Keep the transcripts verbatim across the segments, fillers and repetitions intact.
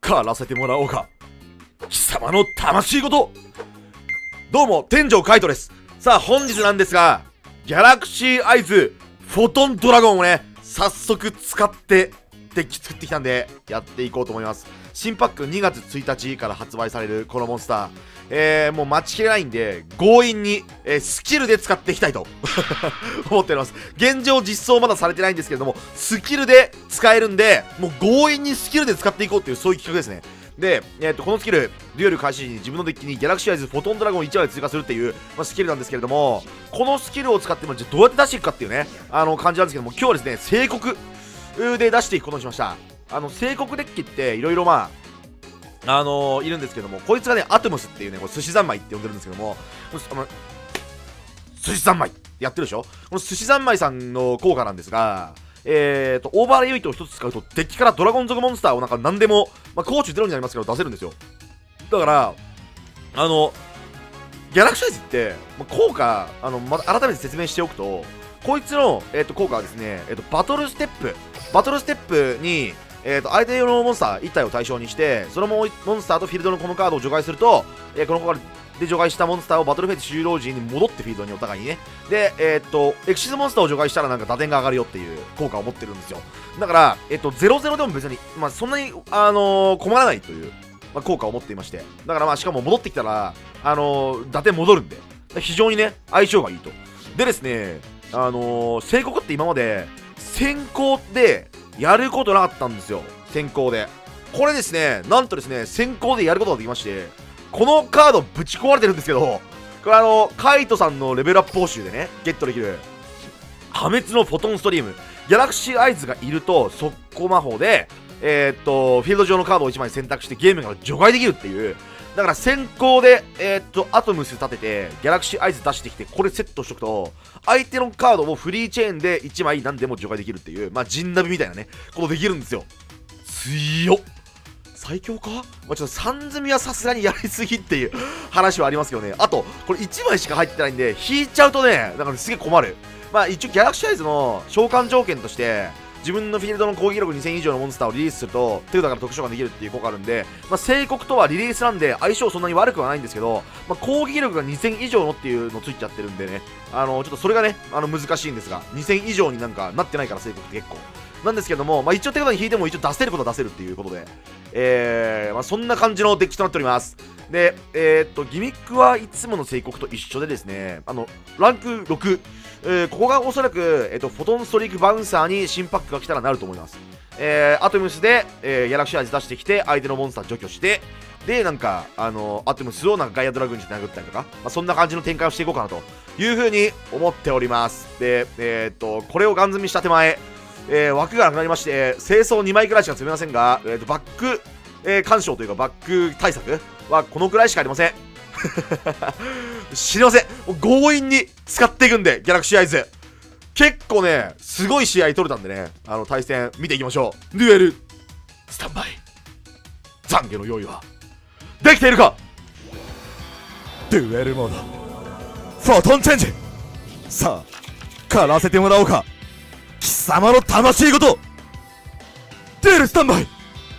からせてもらおうか。貴様の魂ごと。どうも、天井カイトです。さあ、本日なんですが、ギャラクシーアイズフォトンドラゴンをね、早速使ってデッキ作ってきたんで、やっていこうと思います。新パックにがつついたちから発売されるこのモンスター、えー、もう待ちきれないんで、強引に、えー、スキルで使っていきたいと思っております。現状実装まだされてないんですけれども、スキルで使えるんで、もう強引にスキルで使っていこうっていう、そういう企画ですね。で、えー、とこのスキル、デュエル開始時に自分のデッキにギャラクシーアイズフォトンドラゴンいちまい追加するっていう、まあ、スキルなんですけれども、このスキルを使ってもじゃあどうやって出していくかっていうね、あの感じなんですけども、今日はですね、聖国で出していくことにしました。あの聖国デッキっていろいろまああのー、いるんですけども、こいつがね、アトムスっていうね、これ寿司三昧って呼んでるんですけども、あの寿司三昧ってやってるでしょ。この寿司三昧さんの効果なんですが、えーと、オーバーレイユイトを一つ使うと、デッキからドラゴン族モンスターをなんか何でも、まあ、高知ゼロになりますけど出せるんですよ。だから、あの、ギャラクシーアイズって、まあ、効果、あの、また改めて説明しておくと、こいつの、えーと、効果はですね、えーと、バトルステップ、バトルステップに、えーと、相手用のモンスターいち体を対象にして、そのモンスターとフィールドのこのカードを除外すると、えー、この効果で除外したモンスターをバトルフェイス終了時に戻ってフィールドにお互いにね。で、えー、っと、エクシズモンスターを除外したらなんか打点が上がるよっていう効果を持ってるんですよ。だから、えー、っと、ゼロゼロでも別に、まあ、そんなに、あのー、困らないという、まあ、効果を持っていまして。だからまあ、しかも戻ってきたら、あのー、打点戻るんで、非常にね、相性がいいと。でですね、あのー、聖国って今まで、先行でやることなかったんですよ。先行で。これですね、なんとですね、先行でやることができまして、このカードぶち壊れてるんですけど、これあの、カイトさんのレベルアップ報酬でね、ゲットできる、破滅のフォトンストリーム。ギャラクシーアイズがいると、速攻魔法で、えー、っと、フィールド上のカードをいちまい選択してゲームが除外できるっていう。だから先行で、えー、っと、アトムス立てて、ギャラクシーアイズ出してきて、これセットしとくと、相手のカードをフリーチェーンでいちまい何でも除外できるっていう、まあ、ジンナビみたいなね、ことできるんですよ。強っ。最強か、まあ、ちょっとさん積みはさすがにやりすぎっていう話はありますけどね。あと、これいちまいしか入ってないんで、引いちゃうとね、だからすげえ困る。まあ一応ギャラクシーアイズの召喚条件として、自分のフィールドの攻撃力にせん以上のモンスターをリリースすると、手札から特殊召喚できるっていう効果あるんで、まあ聖国とはリリースなんで相性そんなに悪くはないんですけど、まあ攻撃力がにせん以上のっていうのついちゃってるんでね、あの、ちょっとそれがね、あの難しいんですが、にせん以上になんかなってないから聖国って結構。なんですけども、まあ、一応手札に引いても一応出せることは出せるっていうことで、えー、まあ、そんな感じのデッキとなっております。で、えー、っと、ギミックはいつもの聖国と一緒でですね、あの、ランクろく、えー、ここがおそらく、えー、っと、フォトンストリークバウンサーに新パックが来たらなると思います。えー、アトムスで、えー、ギャラクシーアイズ出してきて、相手のモンスター除去して、で、なんか、あの、アトムスをなんかガイアドラグーンにして殴ったりとか、まあ、そんな感じの展開をしていこうかなというふうに思っております。で、えー、っと、これをガン積みした手前、えー、枠がなくなりまして、清掃にまいくらいしか積めませんが、えー、とバック、えー、干渉というかバック対策はこのくらいしかありません。知りません。もう強引に使っていくんで、ギャラクシーアイズ。結構ね、すごい試合取れたんでね、あの対戦見ていきましょう。デュエル、スタンバイ。懺悔の用意はできているか。デュエルモード、フォトンチェンジ。さあ、狩らせてもらおうか。貴様の魂ごと。デュエルスタンバイ。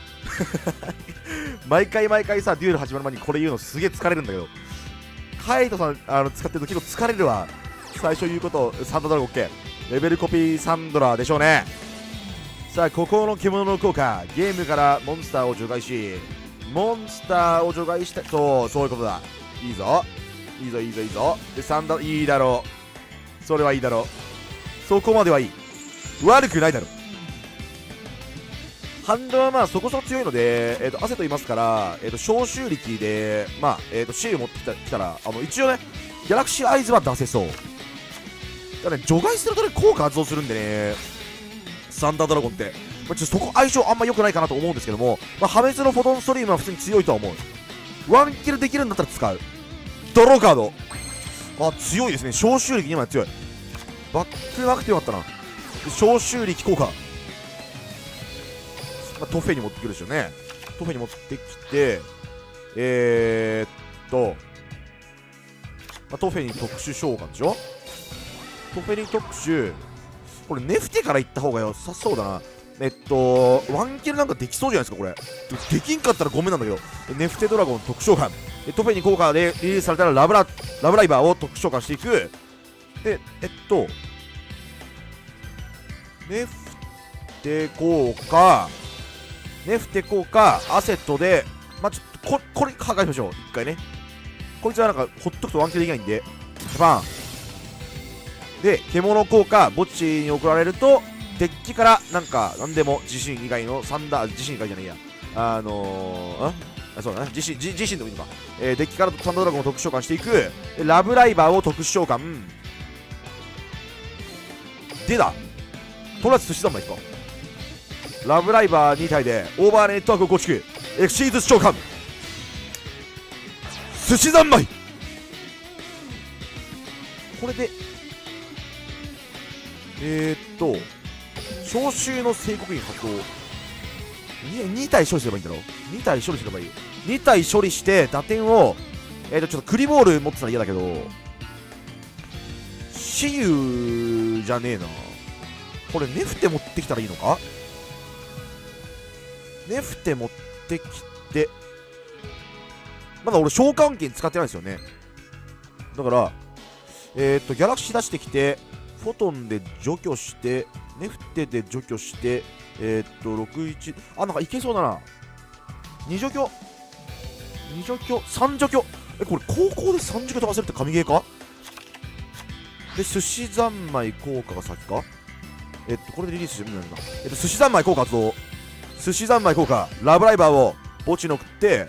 毎回毎回さ、デュエル始まる前にこれ言うのすげえ疲れるんだけど、カイトさんあの使ってると結構疲れるわ。最初言うことサンドラゴン OK、 レベルコピーサンドラでしょうね。さあ、ここの獣の効果、ゲームからモンスターを除外し、モンスターを除外したそう、そういうことだ。いいぞいいぞいいぞいいぞ。でサンダいいだろう、それはいいだろう、そこまではいい、悪くないだろう。ハンドはまあそこそこ強いので、えー、と汗と言いますから、えー、と消臭力で、まあえー、とシール持ってきた、きたらあの一応ね、ギャラクシーアイズは出せそう。だからね、除外するとね、効果発動するんでね、サンダードラゴンって、まあ、ちょっとそこ相性あんま良くないかなと思うんですけども、まあ、破滅のフォトンストリームは普通に強いとは思う。ワンキルできるんだったら使う。ドローカード、あ、強いですね。消臭力にまい強い。バックなくてよかったな。消臭力効果、まあ、トフェに持ってくるでしょうね。トフェに持ってきて、えー、っと、まあ、トフェに特殊召喚でしょ。トフェに特殊、これネフテから行った方が良さそうだな。 えっとワンキルなんかできそうじゃないですかこれ。できんかったらごめんなんだけど。ネフテドラゴン特召喚でトペに効果でリリースされたらラブララブライバーを特召喚していく。でえっとネフテ効果ネフテ効果アセットでまあちょっとここれ破壊しましょう一回ね。こいつはなんかほっとくとワンキルできないんでバンで獣効果墓地に送られるとデッキからなんか何でも自身以外のサンダー自身以外じゃないやあのー、あそうだね自身自自身でもいいのか、えー、デッキからサンダードラゴンを特殊召喚していく。でラブライバーを特殊召喚でだとりあえず寿司三昧ですか。ラブライバーに体でオーバーネットワークを構築エクシーズ召喚寿司三昧。これでえー、っと召集の正国員発動 2, に体処理すればいいんだろ。に体処理すればいいよ。に体処理して打点をえー、っとちょっとクリボール持ってたら嫌だけどシユじゃねえな。これネフテ持ってきたらいいのか。ネフテ持ってきてまだ俺召喚剣使ってないですよね。だからえー、っとギャラクシー出してきてフォトンで除去してネフテで除去してえー、っとろくいちあなんかいけそうだな。に除去に除去さん除去えこれ高校でさん除去飛ばせるって神ゲーか。で寿司三昧効果が先か。えっとこれでリリースしてみるんだ。えっと寿司三昧効果発動寿司三昧効果ラブライバーを墓地に送って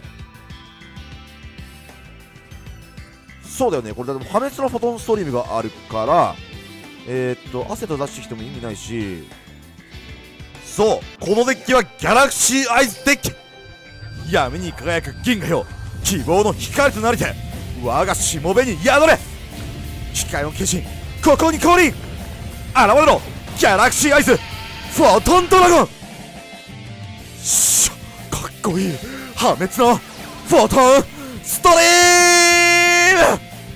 そうだよねこれだって破滅のフォトンストリームがあるからえー、っとアセット出してきても意味ないしそうこのデッキはギャラクシーアイズデッキ闇に輝く銀河よ希望の光となりて我がしもべに宿れ光の化身ここに降臨現れろギャラクシーアイズフォトンドラゴンしょかっこいい破滅のフォトンストリーム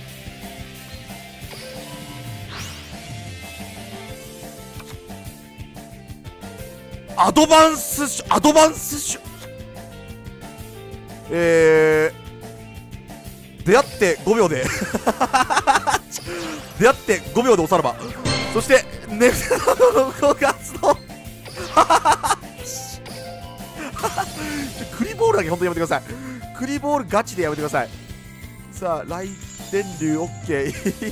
アドバンスシュアドバンスシュえー、出会ってごびょうで出会ってごびょうでおさらばそしてネフテのごがつのクリボールだけ本当にやめてください。クリボールガチでやめてください。さあ雷電流 OK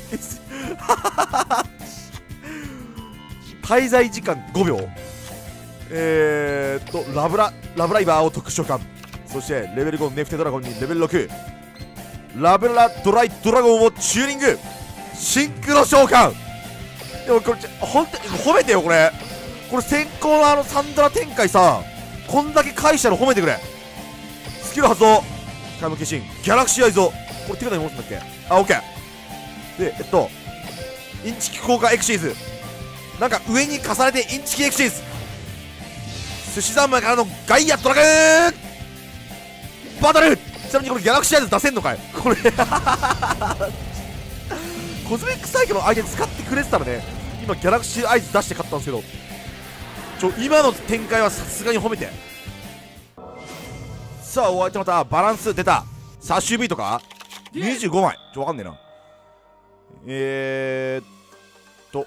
滞在時間ごびょうえーっとラブララブライバーを特殊召喚そしてレベルごネフテドラゴンにレベルろくラブラドライドラゴンをチューニングシンクロ召喚でもこれ本当に褒めてよこれこれ先行のあのサンドラ展開さこんだけ返したの褒めてくれ。スキル発動光の化身ギャラクシーアイズをこれ手札に持つんだっけあオッケーでえっとインチキ効果エクシーズなんか上に重ねてインチキエクシーズ寿司三昧からのガイアドラグーンバトルちなみにこれギャラクシーアイズ出せんのかいこれコズミックサイクの相手に使ってくれてたらね今ギャラクシーアイズ出して勝ったんですけどちょ今の展開はさすがに褒めて。さあお相手またバランス出たサッシュビーとかにじゅうごまいちょわかんねえなえーっと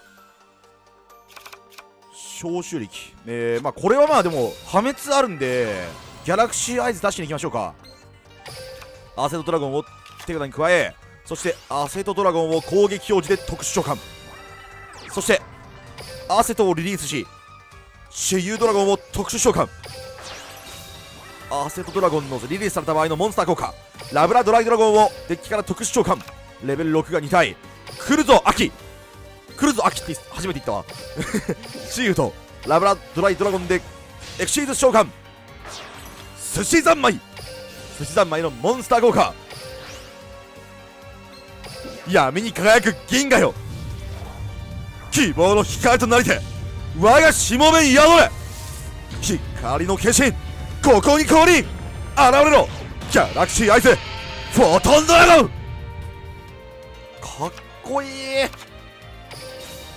消臭力えー、まあこれはまあでも破滅あるんでギャラクシーアイズ出しに行きましょうか。アセトドラゴンを手札に加えそしてアセトドラゴンを攻撃表示で特殊召喚そしてアセトをリリースしシェユードラゴンを特殊召喚アセトドラゴンのリリースされた場合のモンスター効果ラブラドライドラゴンをデッキから特殊召喚レベルろくがに体来るぞ秋来るぞ秋って初めて言ったわシユーとラブラドライドラゴンでエクシーズ召喚寿司三昧寿司三昧のモンスター効果闇に輝く銀河よ希望の光となりて我がしもべに宿れ光の化身ここに降臨現れろギャラクシーアイズフォトンドラゴンかっこいい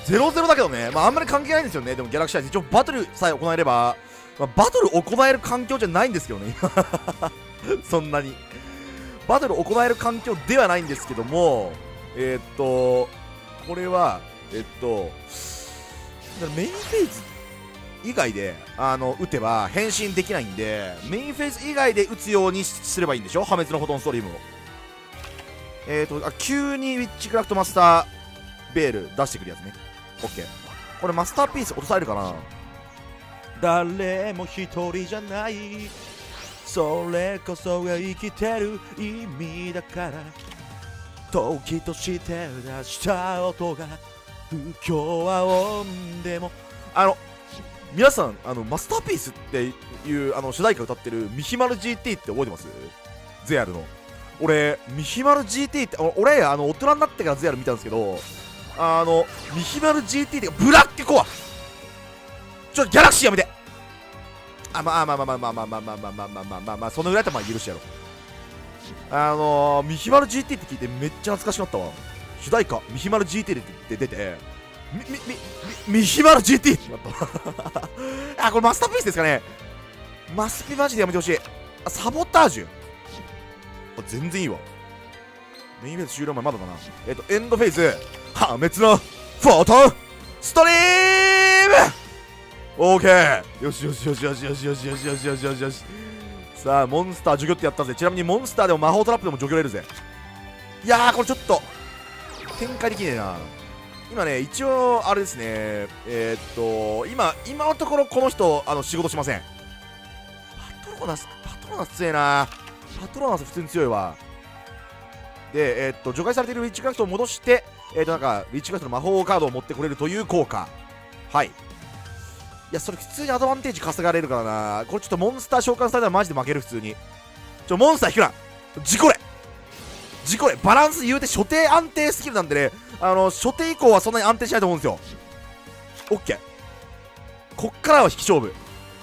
ゼロゼロだけどね、まああんまり関係ないんですよね。でもギャラクシーアイズ一応バトルさえ行えれば、まあ、バトル行える環境じゃないんですけどねそんなにバトル行える環境ではないんですけども、えー、っとこれはえっとメインフェーズ以外であの撃てば変身できないんで、メインフェーズ以外で撃つようにすればいいんでしょ、破滅のフォトンストリームを。えっとあ急にウィッチクラフトマスターベール出してくるやつね。 OK、 これマスターピース落とされるかな。誰も一人じゃない、それこそが生きてる意味だから、時として出した音が不協和音でも。あの皆さん、あのマスターピースっていうあの主題歌歌ってるミヒマル ジーティー って覚えてます？ゼアルの。俺ミヒマル ジーティー って、俺あの大人になってからゼアル見たんですけど、あのミヒマル ジーティー ってブラッケコア、ちょっとギャラクシーやめて。あ、まあまあまあまあまあまあまあまあまあまあまあまあまあまあそのぐらいだったらまあ許してやろう。あのー、ミヒマル ジーティー って聞いてめっちゃ懐かしかったわ。主題歌ミヒマル ジーティー って出て、みみみミヒマル ジーティー ってなったあ、これマスターピースですかね。マスピマジでやめてほしい。あ、サボタージュ、あ、全然いいわ。メインフェーズ終了前まだだな。えっとエンドフェーズ破滅のフォトンストリーム。オーケー、よしよしよしよしよしよしよしよしよしよしよし。さあモンスター除去ってやったぜ。ちなみにモンスターでも魔法トラップでも除去れるぜ。いやー、これちょっと展開できねえな。今ね一応あれですね、えー、っと今今のところこの人あの仕事しません。パトロナスパトロナス強えな。パトロナス普通に強いわ。でえー、っと除外されているウィッチクラフトを戻してえー、っとなんかウィッチクラフトの魔法カードを持ってこれるという効果。はい、いやそれ普通にアドバンテージ稼がれるからな。これちょっとモンスター召喚されたらマジで負ける。普通にちょモンスター引くな、事故れ事故れ。バランス言うて所定安定スキルなんでね、あの所定以降はそんなに安定しないと思うんですよ。 OK、 こっからは引き勝負。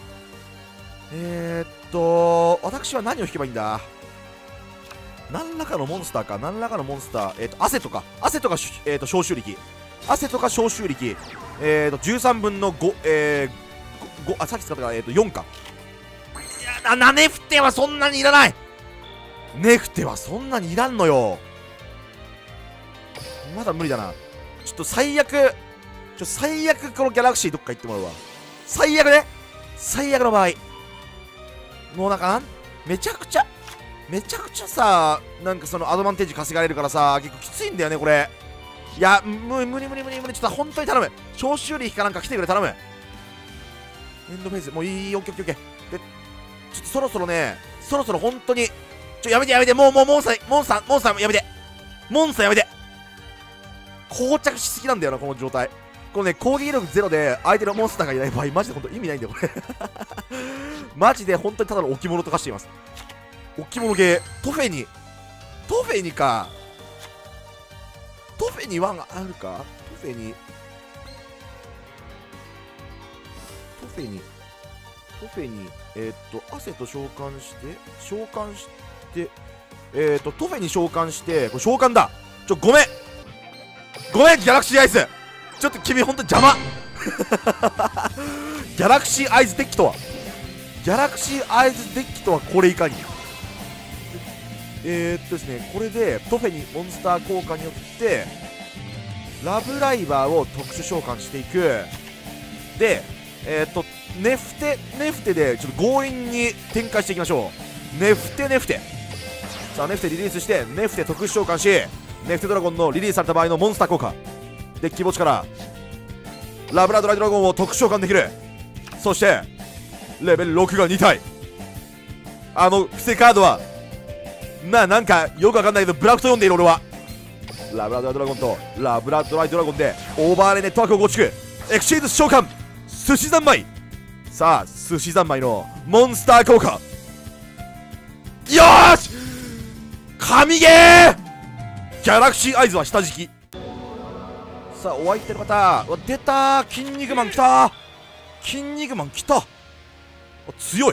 えー、っと私は何を引けばいいんだ。何らかのモンスターか、何らかのモンスター、えー、っと汗とか汗とか、えー、っと消臭力汗とか消臭力、えーとじゅうさんぶんのご、えー、ごあさっき使ったから、えー、とよんか。いやな、ネフテはそんなにいらない。ネフテはそんなにいらんのよ。まだ無理だな。ちょっと最悪ちょ最悪このギャラクシーどっか行ってもらうわ。最悪ね、最悪の場合もうなんかなんめちゃくちゃめちゃくちゃさ、なんかそのアドバンテージ稼がれるからさ、結構きついんだよねこれ。いや、無理無理無理無理無理、ちょっと本当に頼む。消臭力かなんか来てくれ、頼む。エンドフェイスもういい、オッケーオッケーオッケー。でちょっとそろそろね、そろそろ本当にちょやめてやめて、もうもうモンスターモンスターモンスターやめて、モンスターやめて。膠着しすぎなんだよなこの状態。このね攻撃力ゼロで相手のモンスターがいない場合マジで本当意味ないんだよこれマジで本当にただの置物と化しています。置物ゲートフェニトフェニかトフェニワンあるか。トフェニトフェニトフェニえー、っと汗と召喚して召喚してえー、っとトフェニ召喚してこれ召喚だ。ちょごめんごめんギャラクシーアイズ、ちょっと君ほんと邪魔ギャラクシーアイズデッキとはギャラクシーアイズデッキとはこれいかに。えー、っとですねこれでトフェニモンスター効果によってラブライバーを特殊召喚していく。でえー、っとネフテネフテでちょっと強引に展開していきましょう。ネフテネフテさあネフテリリースしてネフテ特殊召喚しネフテドラゴンのリリースされた場合のモンスター効果デッキ墓地からラブラドライドラゴンを特殊召喚できる。そしてレベルろくがに体、あの伏せカードはななんかよくわかんないけどブラフと読んでいる。俺はラブラドライドラゴンとラブラドライドラゴンでオーバーレイネットワークを構築。エクシーズ召喚寿司三昧。さあ寿司三昧のモンスター効果、よーし神ゲーギャラクシーアイズは下敷き。さあお相手の方、うわ出たー、筋肉マン来たー、筋肉マン来た。強い。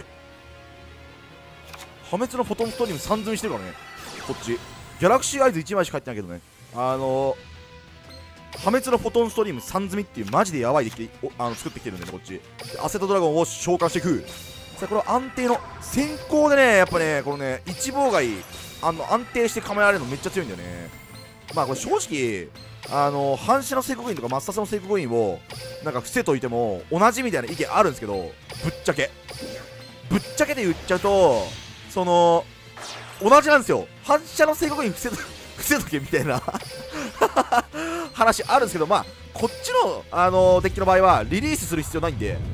破滅のフォトンストリームさん積みしてるからねこっち。ギャラクシーアイズいちまいしか入ってないけどね、あの破滅のフォトンストリームさん積みっていうマジでやばいできてあの作ってきてるんでね、こっちでアセットドラゴンを召喚していく。さあこれ安定の先行でね、やっぱねこのね一妨害あの安定して構えられるのめっちゃ強いんだよね。まあこれ正直あの反射の聖国院とか抹殺の聖国院をなんか伏せといても同じみたいな意見あるんですけど、ぶっちゃけぶっちゃけで言っちゃうとその同じなんですよ。反射の聖国院伏せと伏せとけみたいな話あるんですけど、まあこっちの、あのー、デッキの場合はリリースする必要ないんで、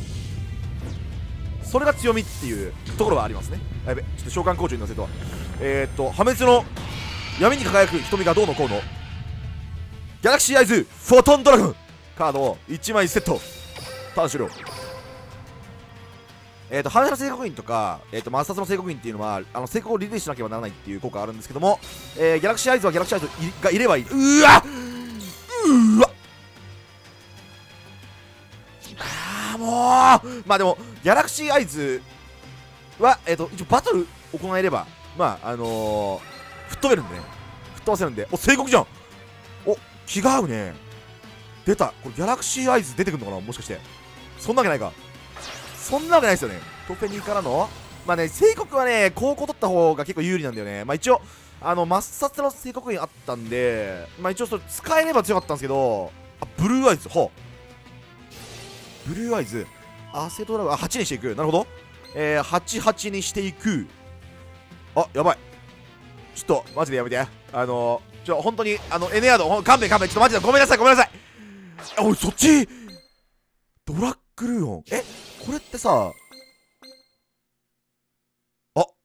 それが強みっていうところはありますね。やべ、ちょっと召喚工場に乗せとえー、っと破滅の闇に輝く瞳がどうのこうのギャラクシーアイズフォトンドラゴンカードをいちまいセット。ターン終了。えーと反射の聖国院とか、えーと抹殺の聖国院っていうのはあの聖国をリリースしなければならないっていう効果あるんですけども、えー、ギャラクシーアイズはギャラクシーアイズがいればいい。うわうわあーもうまあでもギャラクシーアイズは、えー、と一応バトル行えればまああのー、吹っ飛べるんでね、吹っ飛ばせるんで。お聖国じゃん。お気が合うね。出た。これギャラクシーアイズ出てくるのかな、もしかして。そんなわけないか。そんなわけないですよね。トフェニーからのまあね聖国はね高校取った方が結構有利なんだよね。まあ一応あの抹殺の聖国にあったんで、まあ一応それ使えれば強かったんですけど、あブルーアイズ、ほうブルーアイズアセトドラゴン、あはちにしていく。なるほど。えー、はちはちにしていく。あやばい、ちょっとマジでやめて。あのー、ちょ本当にあのエネアード勘弁勘弁、ちょっとマジでごめんなさいごめんなさい。おいそっちドラッグルーオン、えこれってさあこ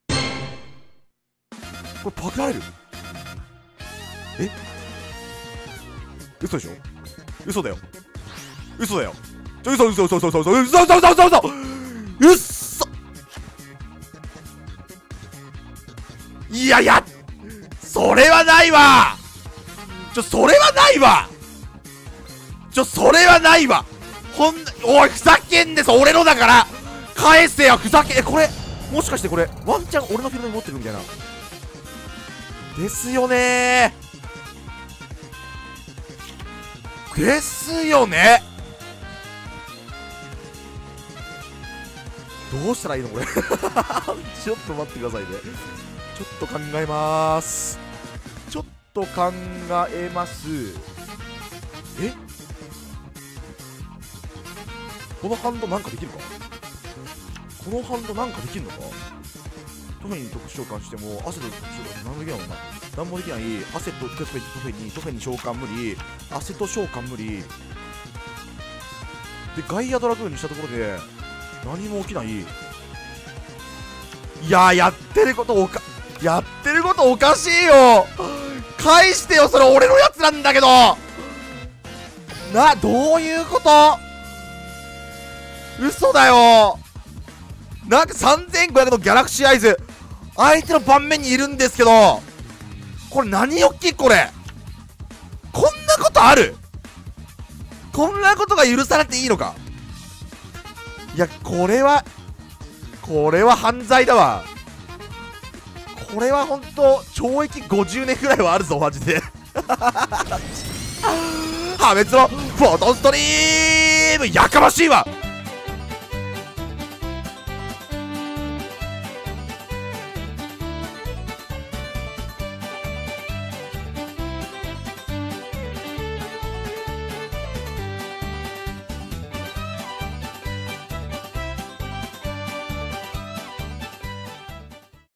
れパクられる。え嘘でしょ。嘘だよ嘘だよちょ嘘嘘嘘嘘嘘嘘嘘嘘嘘嘘嘘嘘嘘いやいやそれはないわ。ちょそれはないわちょそれはないわほんおいふざけんです。俺のだから返せよふざけ。えこれもしかしてこれワンチャン俺のフィールドに持ってるみたいなですよねーですよね。どうしたらいいのこれちょっと待ってくださいね。ちょっと考えまーす。ちょっと考えます。えこのハンドなんかできるか。このハンドなんかできるのか。トフェに特殊召喚してもアセット特殊召喚何もできないもんな。何もできない。アセットトフェにトフェに召喚無理。アセット召喚無理でガイアドラグーンにしたところで何も起きない。いやーやってることおかやってることおかしいよ。返してよそれ俺のやつなんだけどな。どういうこと。嘘だよ。なんかさんぜんごひゃくのギャラクシーアイズ相手の盤面にいるんですけど、これ何よっきこれ。こんなことある。こんなことが許されていいのか。いやこれはこれは犯罪だわ。これはほんと懲役ごじゅうねんくらいはあるぞマジで破滅のフォトンストリームやかましいわ。